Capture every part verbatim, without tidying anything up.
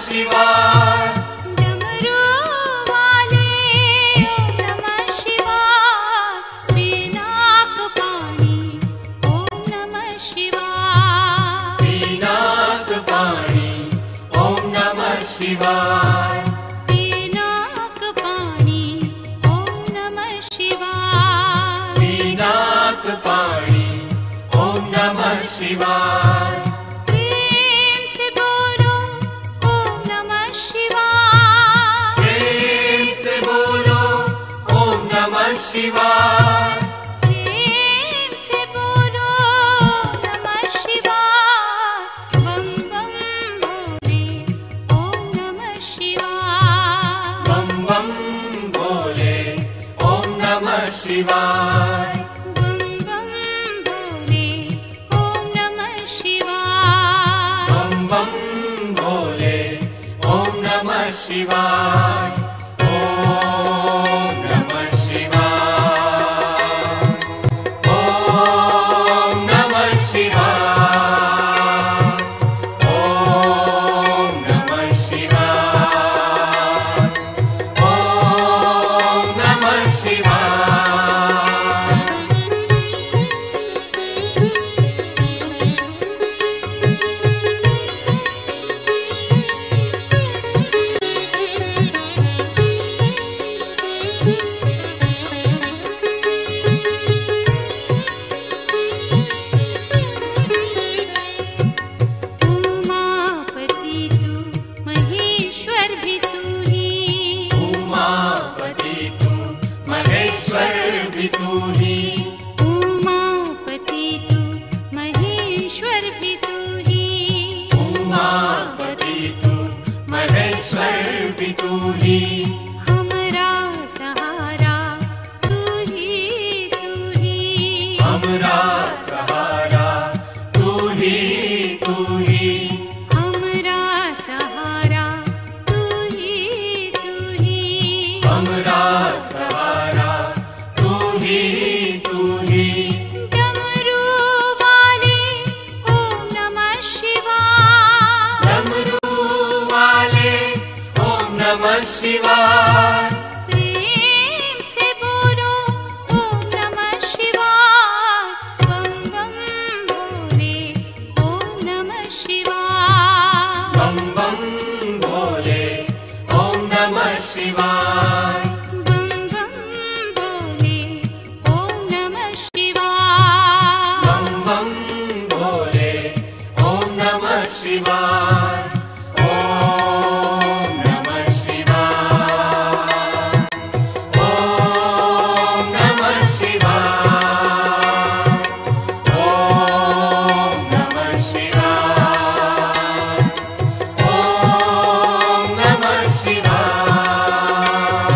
शिवाय। डमरू वाले ओम नमः शिवाय। पीनाक पानी ओम नमः शिवाय। पीनाक पानी ओम नमः शिवाय। पीनाक पानी ओम नमः शिवाय। पीनाक पानी ओम नमः शिवाय। प्रेम से बोलो ओम नमः शिवाय। प्रेम से बोलो ओम नमः शिवाय। प्रेम से बोलो नमः शिवाय। बम बम भोले ओम नमः शिवाय। बम बम भोले ओम नमः शिवाय। बम बम भोले ओम नमः शिवाय। बम बम भोले ओम नमः शिवाय। ओम नमः शिवाय। ओम नमः शिवाय। ओम नमः शिवाय। ओम नमः शिवाय। उमापति तू महेश्वर भी तू ही। उमापति तू महेश्वर भी तू ही। उमापति तू महेश्वर भी तू ही। उमापति तू महेश्वर भी तू ही। हमरा सहारा तू ही तू ही। हमरा सहारा तू ही तू ही। हमरा सहारा तू ही तू ही। हमरा सहारा तू ही तू ही। डमरू वाले ओम नमः शिवाय। डमरू वाले ओम नमः शिवाय। प्रेम से बोलो ओम नमः शिवाय। बम बम भोले ओम नमः शिवाय। बम बम भोले ओम नमः शिवाय। बम बम भोले ओम नमः शिवाय। बम बम भोले ओम नमः शिवाय। ओम नमः शिवाय। ओम नमः शिवाय। ओम नमः शिवाय। ओम नमः शिवाय।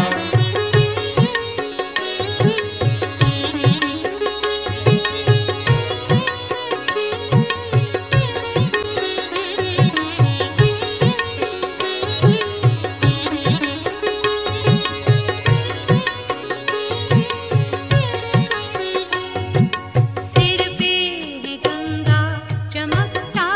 सिर पे है गंगा चमकता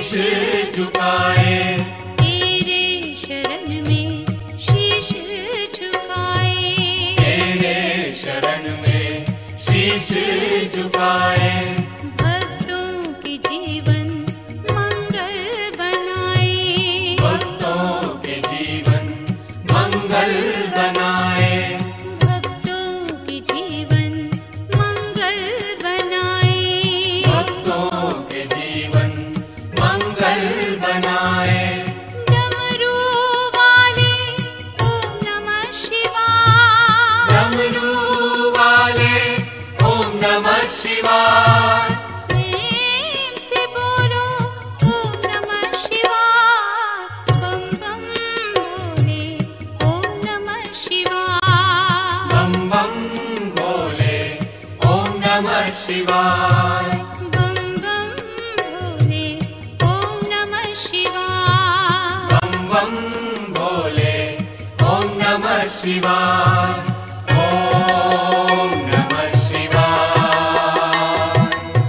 शीश झुकाए, तेरे शरण में शीश झुकाए, तेरे शरण में शीश झुकाए। भक्तों के जीवन मंगल बनाए, भक्तों के जीवन मंगल बनाए, भक्तों के जीवन मंगल बनाए, भक्तों के जीवन मंगल बनाए। डमरू वाले ओम नमः शिवाय, डमरू वाले ओम नमः शिवाय, प्रेम से बोलो ओम नमः शिवाय, बम बम बोले ओम नमः शिवाय, बम बम भोले ओम नमः शिवाय, बम बम बोले ओम नमः शिवाय, बम बम भोले ओम नमः शिवाय। ओम नमः शिवाय,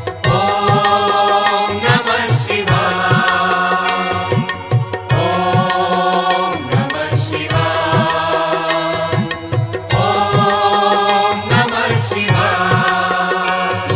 ओम नमः शिवाय, ओम नमः शिवाय, ओम नमः शिवाय।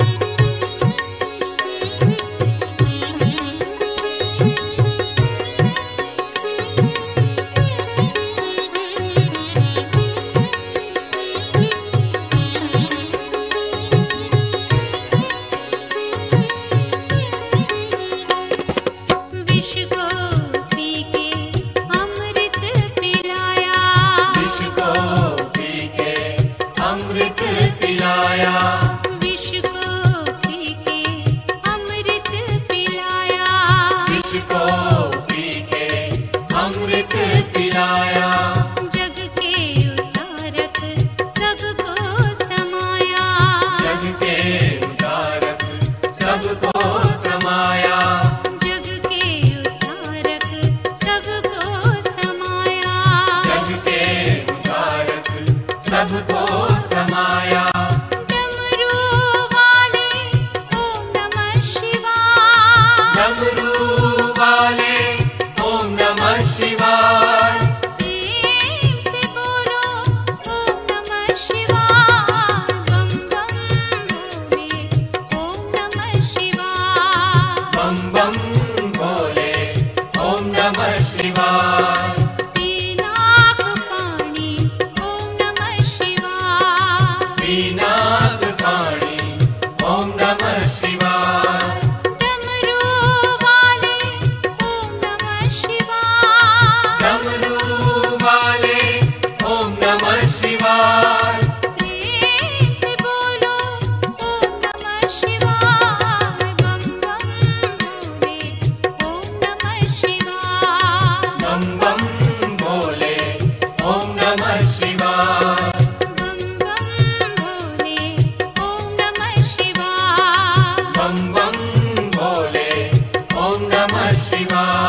विष को पी के अमृत पिलाया, विष को पी के अमृत पिलाया, विष को पी के अमृत पिलाया, विष को पी के अमृत पिलाया। जग के उद्धारक सबको समाया, जग के उद्धारक सबको समाया, जग के उद्धारक सबको समाया, जग के उद्धारक सबको समाया। डमरू वाले ओम नमः शिवाय, डमरू वाले ओम नमः शिवाय, प्रेम से बोलो ओम नमः शिवाय, बम बम बोले ओम नमः शिवाय, बम बम भोले ओम नमः शिवाय। पीनाक पानी ओम नमः शिवाय, पीनाक पाणी ओम नमः शिवाय, डमरू वाले ओम नमः शिवाय, डमरू वाले ओम नमः शिवाय, प्रेम से बोलो ओम नमः शिवाय, बम बम बोले ओम नमः शिवाय, बम बम भोले ओम नमः शिवाय, बम बम भोले ओम नमः शिवाय, बम बम भोले ओम नमः शिवाय।